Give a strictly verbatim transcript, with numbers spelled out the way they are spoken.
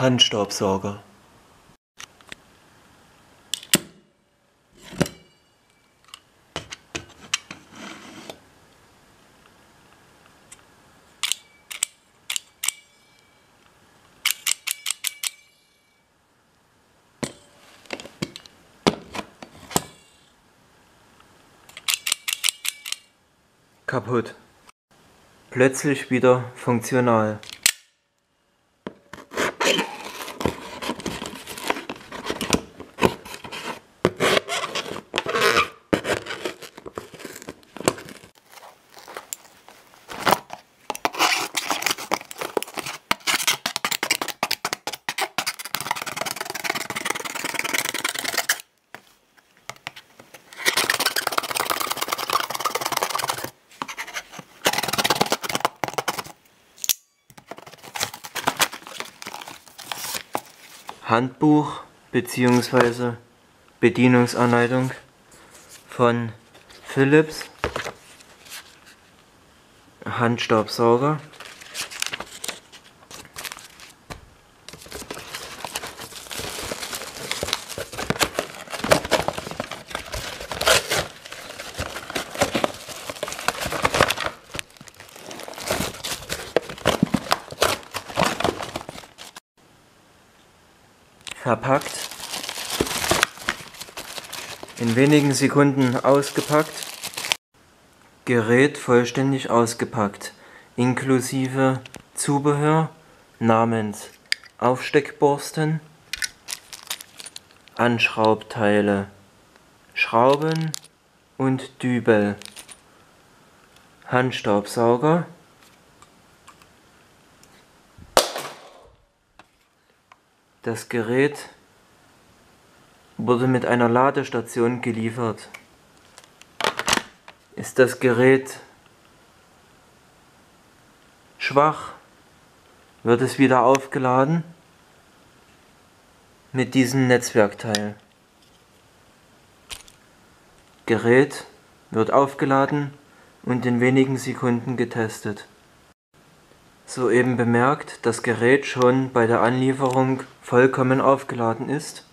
Handstaubsauger. Kaputt. Plötzlich wieder funktional. Handbuch bzw. Bedienungsanleitung von Philips Handstaubsauger. Verpackt, in wenigen Sekunden ausgepackt, Gerät vollständig ausgepackt, inklusive Zubehör namens Aufsteckborsten, Anschraubteile, Schrauben und Dübel, Handstaubsauger, das Gerät wurde mit einer Ladestation geliefert. Ist das Gerät schwach, wird es wieder aufgeladen mit diesem Netzwerkteil. Gerät wird aufgeladen und in wenigen Sekunden getestet. Soeben bemerkt, das Gerät schon bei der Anlieferung vollkommen aufgeladen ist.